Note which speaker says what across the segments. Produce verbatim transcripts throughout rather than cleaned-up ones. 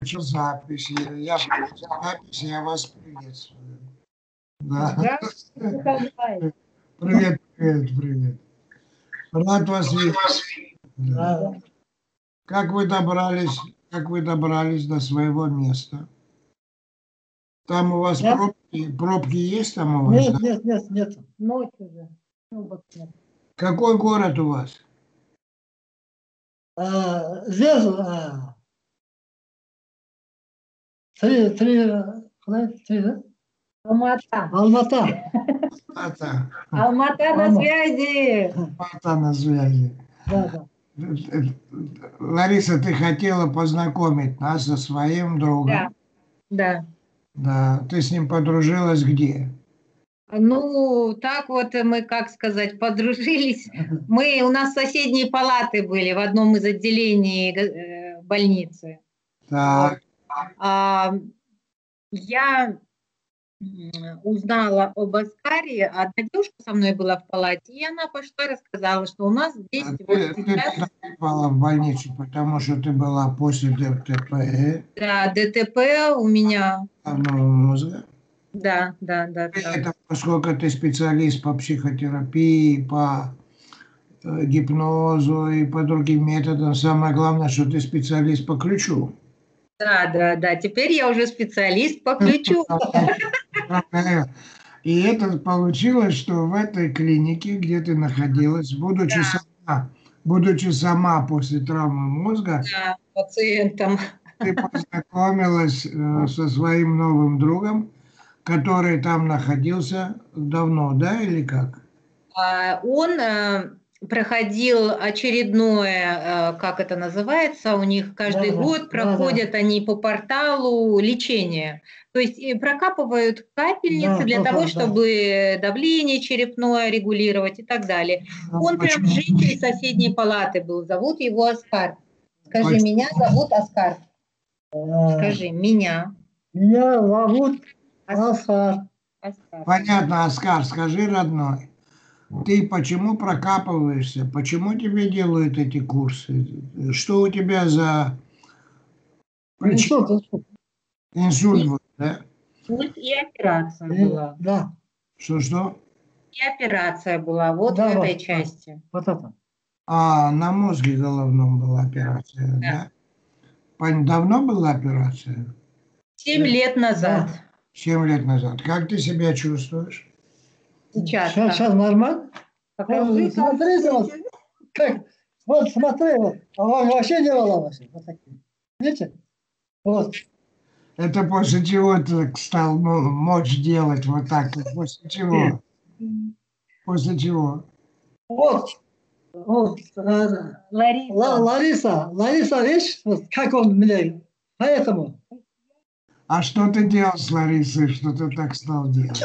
Speaker 1: включил запись. Я, я включил запись, я вас приветствую. Да.
Speaker 2: Да?
Speaker 1: Привет, привет, привет. Рад вас видеть. Да. Как вы добрались, как вы добрались до своего места? Там у вас
Speaker 3: Да?
Speaker 1: пробки, пробки есть там у вас?
Speaker 3: Нет,
Speaker 1: Да?
Speaker 3: нет, нет, нет.
Speaker 2: Ночь уже. Пробок нет.
Speaker 1: Какой город у вас?
Speaker 3: А, здесь а, три, три, куда? Три, да?
Speaker 2: Алмата.
Speaker 3: Алмата.
Speaker 1: Алмата.
Speaker 2: Алмата на
Speaker 3: Алма.
Speaker 2: связи.
Speaker 1: Алмата на связи.
Speaker 3: Да, да.
Speaker 1: Лариса, ты хотела познакомить нас со своим другом?
Speaker 2: Да. Да.
Speaker 1: Да. Ты с ним подружилась где?
Speaker 2: Ну, так вот мы, как сказать, подружились. Мы, у нас соседние палаты были в одном из отделений э, больницы.
Speaker 1: Так.
Speaker 2: А, я узнала об Оскаре, одна девушка со мной была в палате, и она пошла и рассказала, что у нас здесь
Speaker 1: А
Speaker 2: вот
Speaker 1: ты,
Speaker 2: сейчас...
Speaker 1: ты попала в больницу, потому что ты была после ДТП.
Speaker 2: Да, ДТП у меня.
Speaker 1: Головного мозга.
Speaker 2: Да, да, да.
Speaker 1: При
Speaker 2: да.
Speaker 1: этом, поскольку ты специалист по психотерапии, по э, гипнозу и по другим методам, самое главное, что ты специалист по ключу.
Speaker 2: Да, да, да. Теперь я уже специалист по ключу.
Speaker 1: И это получилось, что в этой клинике, где ты находилась, будучи,
Speaker 2: Да.
Speaker 1: сама, будучи сама после травмы мозга,
Speaker 2: Да, пациентам.
Speaker 1: ты познакомилась э, со своим новым другом, который там находился давно, да, или как?
Speaker 2: А, Он э, проходил очередное, э, как это называется, у них каждый
Speaker 3: Да, да,
Speaker 2: год
Speaker 3: да,
Speaker 2: проходят они по порталу лечения. То есть и прокапывают капельницы
Speaker 3: Да,
Speaker 2: для
Speaker 3: да,
Speaker 2: того,
Speaker 3: да.
Speaker 2: чтобы давление черепное регулировать и так далее.
Speaker 1: Ну,
Speaker 2: Он прям
Speaker 1: почему?
Speaker 2: житель соседней палаты был, зовут его Оскар. Скажи,
Speaker 1: Почему?
Speaker 2: меня зовут Оскар.
Speaker 3: А,
Speaker 2: Скажи, меня.
Speaker 3: Меня зовут Оскар.
Speaker 2: Оскар.
Speaker 1: Понятно, Оскар, скажи, родной, ты почему прокапываешься? Почему тебе делают эти курсы? Что у тебя за причина?
Speaker 3: Инсульт, инсульт.
Speaker 1: Инсульт был, да?
Speaker 2: Инсульт и операция
Speaker 3: И-
Speaker 2: была.
Speaker 3: Да,
Speaker 1: Что-что?
Speaker 2: И операция была вот
Speaker 3: Да,
Speaker 2: в
Speaker 3: вот,
Speaker 2: этой
Speaker 3: да.
Speaker 2: части.
Speaker 3: вот это.
Speaker 1: А, на мозге головном была операция,
Speaker 2: Да.
Speaker 1: да? Пон- Давно была операция?
Speaker 2: Семь лет назад.
Speaker 3: Да.
Speaker 1: Семь лет назад. Как ты себя чувствуешь?
Speaker 2: Сейчас.
Speaker 3: Сейчас, сейчас нормально?
Speaker 2: Покажи,
Speaker 3: Вот, смотрите, вот, как, вот смотри, вот, а вам вообще не было вообще, вот такие. Видите? Вот,
Speaker 1: Это после чего ты стал ну, мочь делать вот так? Вот после чего? После чего?
Speaker 3: вот, вот, э,
Speaker 2: Лариса.
Speaker 3: Ла- Лариса, Лариса, видишь, вот как он мне, поэтому.
Speaker 1: А что ты делал с Ларисой, что ты так стал делать?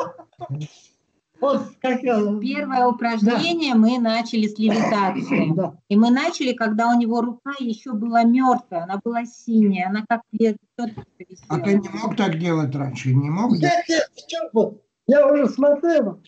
Speaker 3: Вот как я.
Speaker 2: Первое упражнение мы начали с левитации.
Speaker 3: Да.
Speaker 2: И мы начали, когда у него рука еще была мертвая, она была синяя, она как тетка
Speaker 1: А ты не мог так делать раньше? Не мог делать?
Speaker 3: Нет, нет, в чем вот? Я уже смотрел.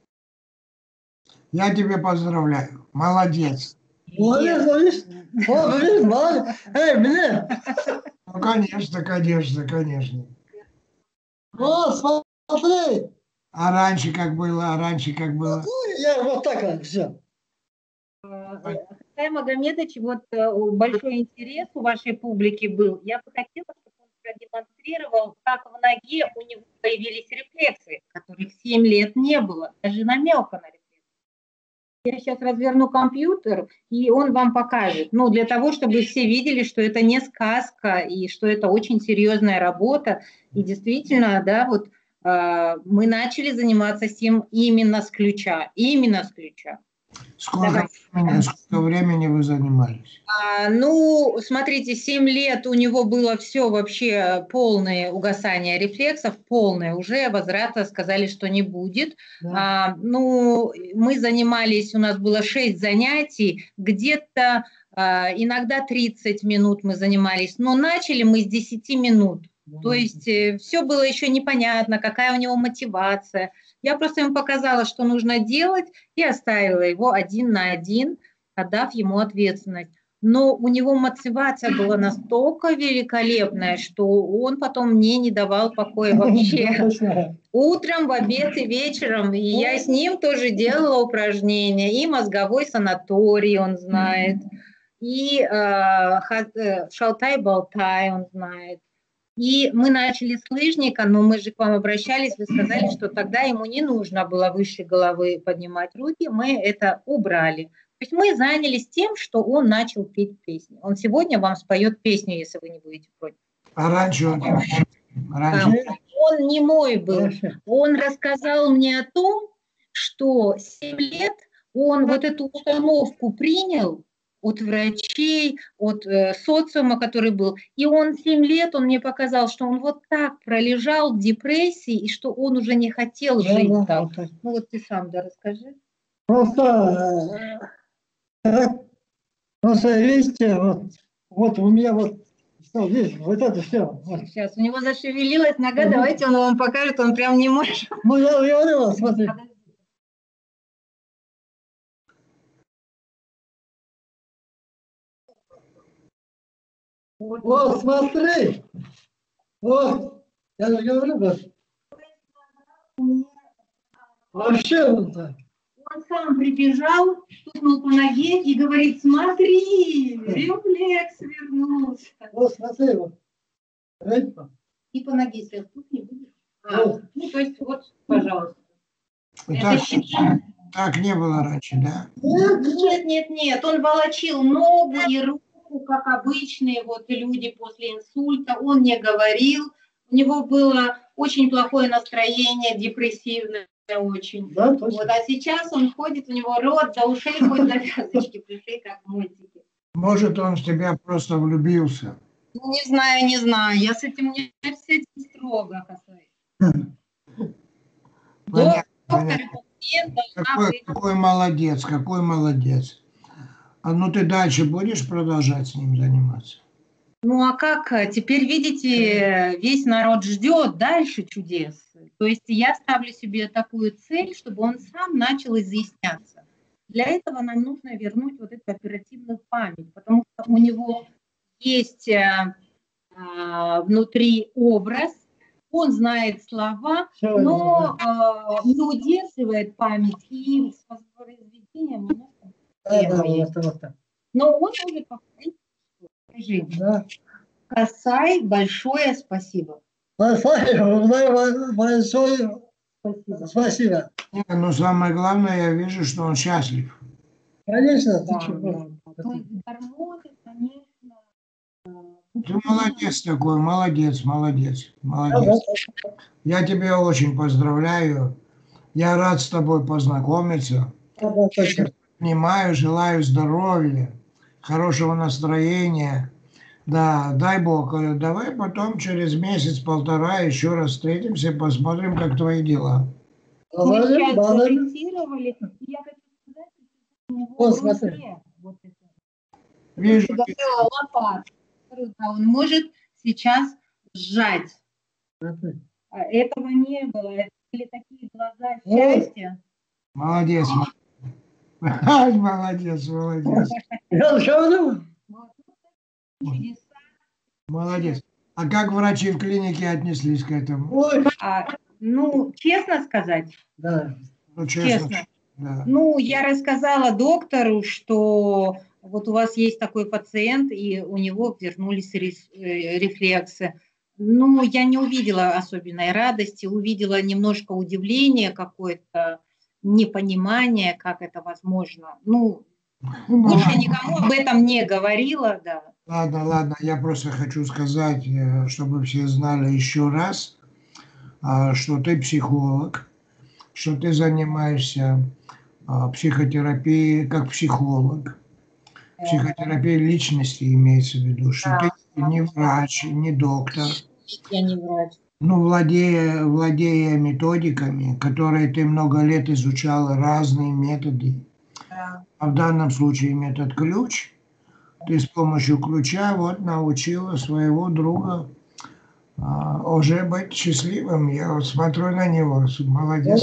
Speaker 1: Я тебя поздравляю. Молодец.
Speaker 3: Молодец, видишь? Вот, видишь, молодец. Эй, мне.
Speaker 1: Ну, конечно, конечно, конечно.
Speaker 3: Вот, смотри.
Speaker 1: А раньше как было? А раньше как было?
Speaker 3: Я вот так вот, все.
Speaker 2: Хасай Магомедович, вот э, большой интерес у вашей публики был. Я бы хотела, чтобы он продемонстрировал, как в ноге у него появились рефлексы, которых семь лет не было, даже намека на рефлексы. Я сейчас разверну компьютер, и он вам покажет. Ну, для того, чтобы все видели, что это не сказка, и что это очень серьезная работа. И действительно, да, вот э, мы начали заниматься с ним именно с ключа, именно с ключа.
Speaker 1: Сколько времени, сколько времени вы занимались?
Speaker 2: А, ну, смотрите, семь лет у него было все вообще полное угасание рефлексов, полное, уже возврата сказали, что не будет.
Speaker 3: Да.
Speaker 2: А, ну, мы занимались, у нас было шесть занятий, где-то а, иногда тридцать минут мы занимались, но начали мы с десяти минут. То есть э, все было еще непонятно, какая у него мотивация. Я просто ему показала, что нужно делать, и оставила его один на один, отдав ему ответственность. но у него мотивация была настолько великолепная, что он потом мне не давал покоя вообще. Утром, в обед и вечером. И я с ним тоже делала упражнения. И мозговой санаторий он знает, и э, шалтай-болтай он знает. И мы начали с лыжника, но мы же к вам обращались, вы сказали, что тогда ему не нужно было выше головы поднимать руки, мы это убрали. То есть мы занялись тем, что он начал петь песни. Он сегодня вам споет песню, если вы не будете против.
Speaker 1: А раньше он, раньше...
Speaker 2: Он не мой был. Он рассказал мне о том, что семь лет он вот эту установку принял от врачей, от э, социума, который был. И он семь лет, он мне показал, что он вот так пролежал в депрессии, и что он уже не хотел
Speaker 3: Да,
Speaker 2: жить
Speaker 3: да,
Speaker 2: там.
Speaker 3: вот
Speaker 2: Ну вот ты сам, да, расскажи.
Speaker 3: Просто, э, просто видите, вот, вот у меня вот, что, видишь, вот это все. Вот.
Speaker 2: Сейчас, у него зашевелилась нога, угу. Давайте он вам покажет, он прям не может.
Speaker 3: Ну, я говорила, смотри. Вот, вот, смотри. Вот. Я же говорю, да. Вообще вот так.
Speaker 2: Он сам прибежал, стукнул по ноге и говорит, смотри, рефлекс вернулся.
Speaker 3: Вот, смотри, вот.
Speaker 2: И по ноге сейчас стукни будешь.
Speaker 3: А, вот.
Speaker 2: Ну, то есть, вот, пожалуйста.
Speaker 1: Так, так не было раньше, да?
Speaker 2: Нет, нет, нет. Он волочил ногу и руку, как обычные вот люди после инсульта. Он не говорил. У него было очень плохое настроение, депрессивное очень. Да, вот, а сейчас он ходит, у него рот до ушей хоть завязочки пришли, как в мультике.
Speaker 1: Может, он в тебя просто влюбился?
Speaker 2: Ну, не знаю, не знаю. Я с этим не с этим строго касаюсь.
Speaker 1: Доктор, какой, какой молодец, какой молодец. А ну ты дальше будешь продолжать с ним заниматься?
Speaker 2: Ну а как? Теперь, видите, весь народ ждет дальше чудес. То есть я ставлю себе такую цель, чтобы он сам начал изъясняться. Для этого нам нужно вернуть вот эту оперативную память, потому что у него есть а, а, внутри образ, он знает слова, но а, не удерживает память и с воспроизведением немножко. Но он может повторить. Да. Касай, большое спасибо.
Speaker 3: Большое, большое спасибо. Спасибо.
Speaker 1: Но самое главное, я вижу, что он счастлив.
Speaker 3: Конечно.
Speaker 2: Да, да. То есть гормоны, конечно.
Speaker 1: Ты молодец такой, молодец, молодец, молодец. Я тебя очень поздравляю. Я рад с тобой познакомиться. Понимаю, желаю здоровья, хорошего настроения. Да, дай Бог, давай потом через месяц-полтора еще раз встретимся, посмотрим, как твои дела.
Speaker 2: Мы сейчас зафиксировали, и я хочу сказать, что у него в руке вот это.
Speaker 1: Вижу.
Speaker 2: Лопат. Он может сейчас сжать. Этого не было. Это были такие глаза счастья.
Speaker 1: Молодец. Молодец, молодец. Молодец. А как врачи в клинике отнеслись к этому?
Speaker 2: А, ну, честно сказать.
Speaker 3: Да.
Speaker 1: Ну, честно.
Speaker 2: честно.
Speaker 1: Да.
Speaker 2: Ну, я рассказала доктору, что вот у вас есть такой пациент, и у него вернулись рефлексы. Ну, я не увидела особенной радости, увидела немножко удивления, какое-то непонимание, как это возможно. Ну, больше никому об этом не говорила, да.
Speaker 1: Ладно, ладно, я просто хочу сказать, чтобы все знали еще раз, что ты психолог, что ты занимаешься психотерапией как психолог. Психотерапия личности имеется в виду, что да. Ты не врач, не доктор.
Speaker 2: Я не врач.
Speaker 1: Ну, владея, владея методиками, которые ты много лет изучала, разные методы. Да. А в данном случае метод ключ. Ты с помощью ключа вот научила своего друга а, уже быть счастливым. Я вот смотрю на него, молодец.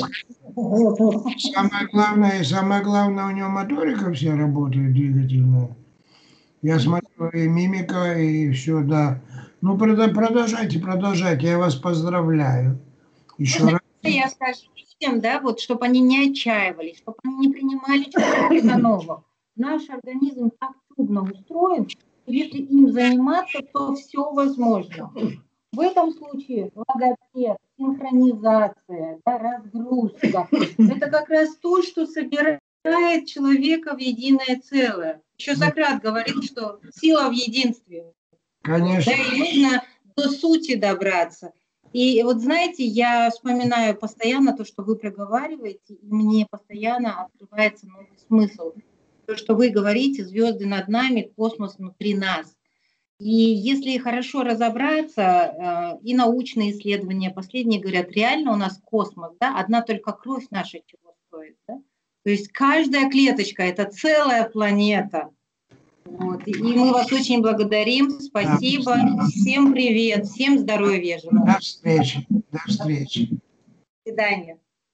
Speaker 1: Самое главное, самое главное, у него моторика все работает двигательная. Я смотрю, и мимика, и все, да. Ну, прода- продолжайте, продолжайте, я вас поздравляю. Еще раз.
Speaker 2: Я скажу людям, да, вот, чтобы они не отчаивались, чтобы они не принимали чего-то нового. Наш организм так трудно устроен, если им заниматься, то все возможно. В этом случае логопед, синхронизация, да, разгрузка – это как раз то, что собирает человека в единое целое. Еще Сократ говорит, что сила в единстве.
Speaker 1: Конечно.
Speaker 2: Да, и нужно до сути добраться. И вот знаете, я вспоминаю постоянно то, что вы проговариваете, и мне постоянно открывается новый смысл. То, что вы говорите, звезды над нами, космос внутри нас. И если хорошо разобраться, и научные исследования последние говорят, реально у нас космос, да, одна только кровь наша чего стоит. Да? То есть каждая клеточка – это целая планета. Вот. И мы вас очень благодарим. Спасибо. Всем привет. Всем здоровья желаю.
Speaker 1: До встречи. До встречи.
Speaker 2: До свидания.